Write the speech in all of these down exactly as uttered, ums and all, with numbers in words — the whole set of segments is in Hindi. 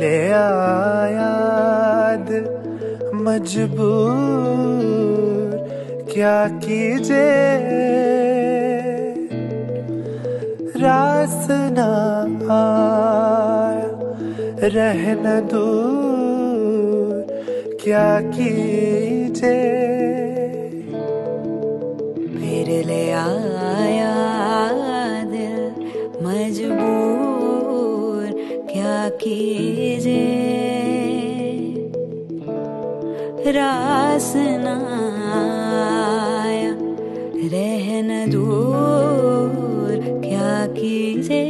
ले आया दिल मजबूर क्या कीजे, रास ना आया रहना दूर क्या कीजे। फिर ले आया दिल मजबूर क्या कीजे, रास ना आया रहना दूर क्या कीजे।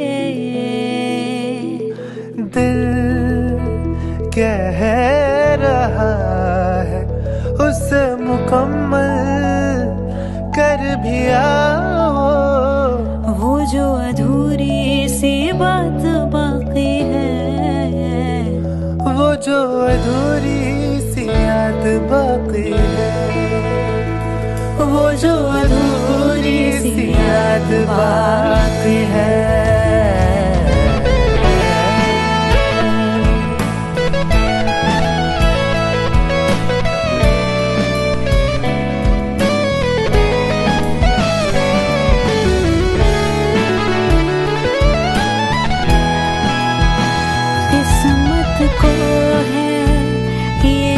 दिल कह रहा है उसे मुकम्मल कर भी आओ, वो जो अधूरी सी बात बाकी है, वो जो अधूरी सी याद बाकी है, वो जो अधूरी सी याद बाकी है। को है ये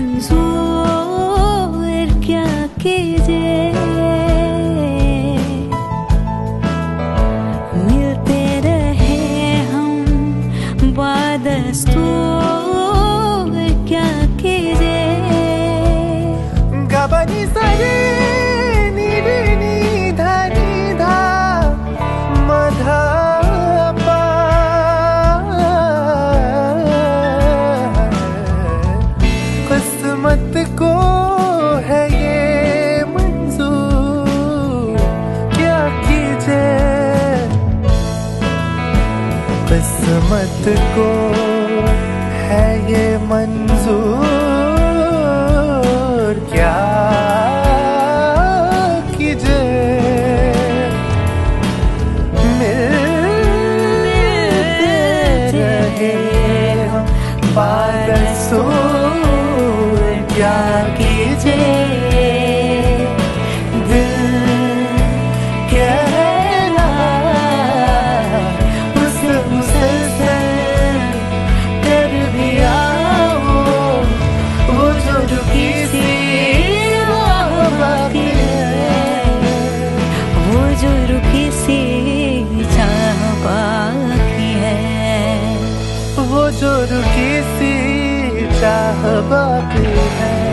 मंजूर क्या कीजे, मिलते रहे हम बादस्तूर क्या कीजे। गबनी सरे नीरी नी धनी धा मधा किस्मत को है ये मंजूर क्या कीजे, किस्मत को है ये मंजूर क्या कीजे। मिलते रहे हम बादसूर क्या कीजे। दिल कहना उसे मुसलसल कर भी आओ, वो जो रुकी सी राह बाकी है, वो जो रुकी सी चाह बाकी है, वो जो रुकी सी चाह बाकी है।